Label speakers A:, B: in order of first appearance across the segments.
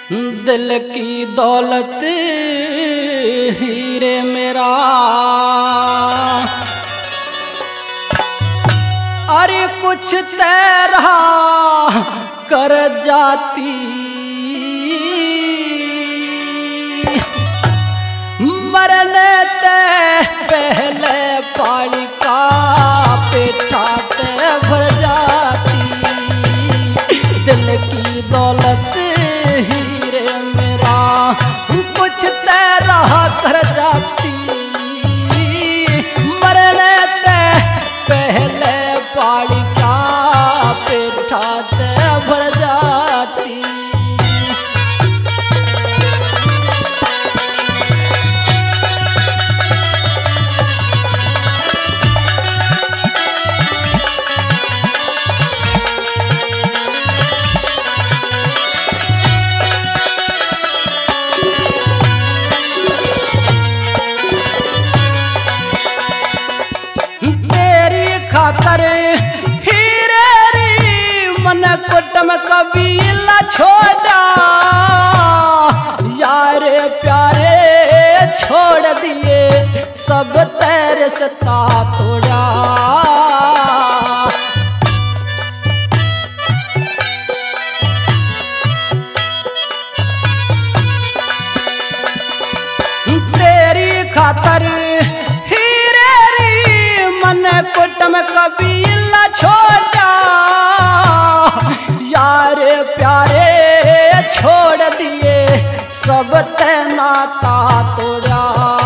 A: दिल की दौलत हीरे मेरा, अरे कुछ तेरा कर जाती, मरने ते पहले पानी का पेटा ते भर जाती। दिल की दौलत हीरे मेरा, कुछ तेरा कर जाती, मरने ते पहले पानी का पेटा ते भर जाती। खातर हीरे री मन कुटम कबीला छोड़ा, यारे प्यारे छोड़ दिए सब तेरे सता तोड़ा। तेरी खातर कुटम कबीला छोड़ा, यारे प्यारे छोड़ दिए सब नाता तोड़ा।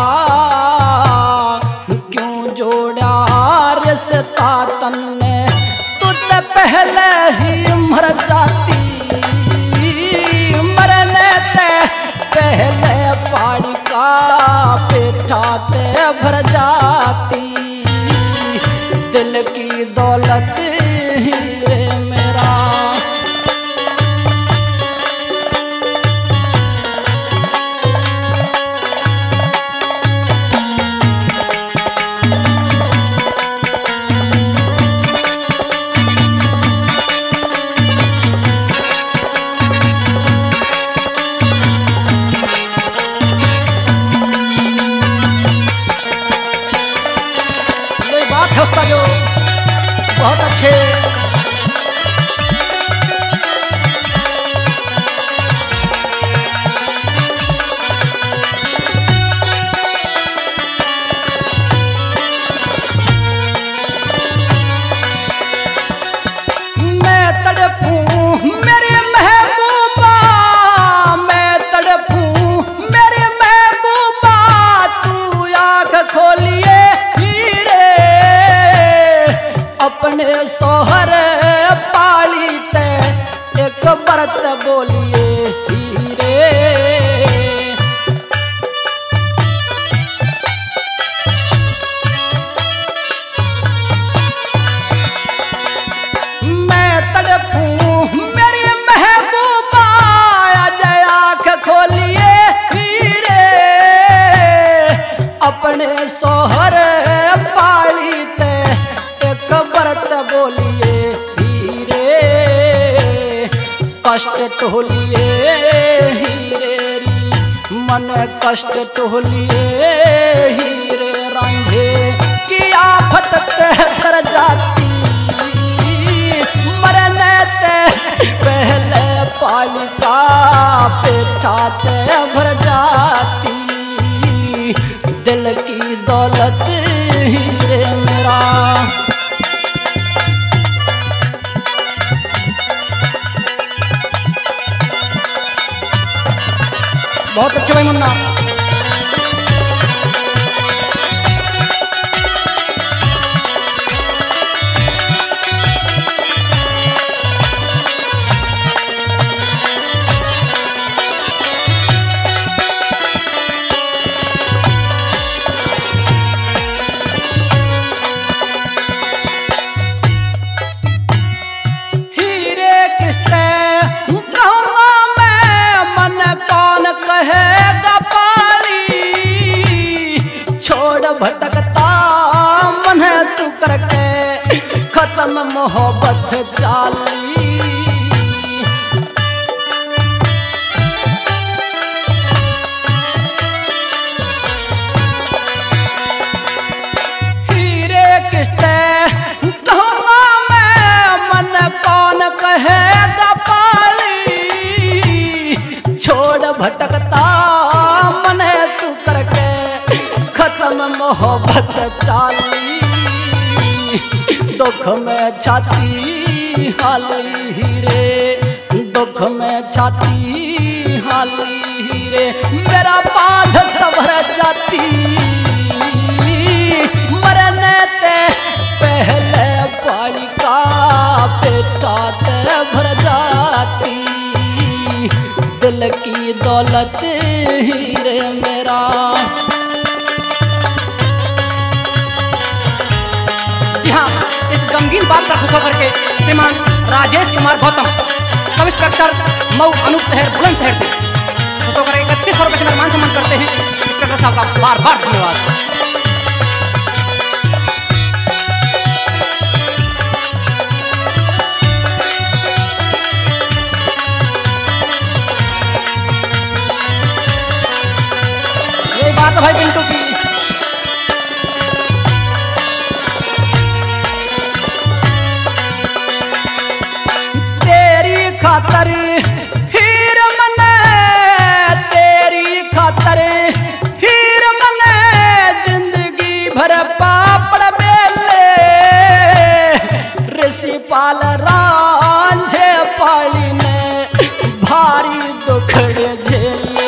A: क्यों जोड़ा रिश्ता तन्ने, तू तो पहले ही मर जाती, मरने ते पहले पानी का पेटा ते भर जाती। दिल की दौलत हीरे मेरा, ये बात है उसका जो बहुत अच्छे। मैं तड़पूं मेरे महबूबा, मैं तड़पूं मेरे महबूबा, तू आँख खोलिए हीरे, अपने सोहर पाली ते एक बरत बोलिए हीरे। मैं तड़पूं मेरी महबूबा, आज आँख खोलिए हीरे, अपने सोहर पाली ते एक बरत बोलिए हीरे। कष्ट टोलिए हीरे री मन कष्ट टोलिए हीरे, रंगे की आफत कर जाती, मरने ते पहले पानी का पेटा ते भर जाती। दिल की दौलत हीरे मेरा, बहुत अच्छे भाई मुन्ना। हीरे किसते कहूँगा मैं, मन कौन कहेगा पा दुख में छाती हाली रे, दुख में छाती हाली रे, मेरा बांध सबर जाती, मरने ते पहले भाई का पेटा ते भर जाती, दिल की दौलत हीरे मेरा।
B: जी हाँ, इस गमगीन बात पर खुश होकर के श्रीमान राजेश कुमार गौतम, सब इंस्पेक्टर मऊ अनूप शहर बुलंदशहर से खुश होकर 3100 रुपये से मेरा मान सम्मान करते हैं। इंस्पेक्टर साहब का बार बार धन्यवाद। बात भाई पिंटू की।
A: तेरी खातर हीर मने, तेरी खातर हीर मने, जिंदगी भर पापड़ बेले, ऋषि पाल रांझे पाली ने भारी दुखड़े झेले।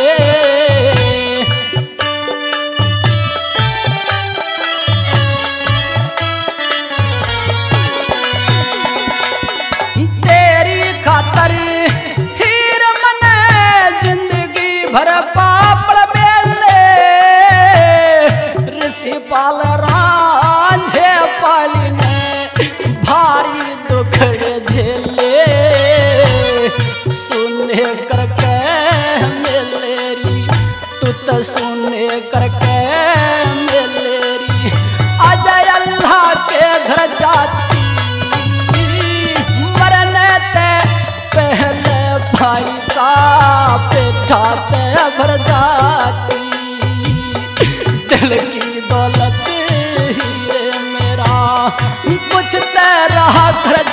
A: भर पापड़ बेले, ऋषि पाल रांझे पाली ने भारी दुखड़े झेले, सुने करके मेलेरी, तू तो सुने करके मेलेरी, अजय अल्लाह के घर जाती, मरने ते पहले भाई का पेटा ते भर जाती, दिल की दौलत हीरे मेरा, कुछ ते रहा घर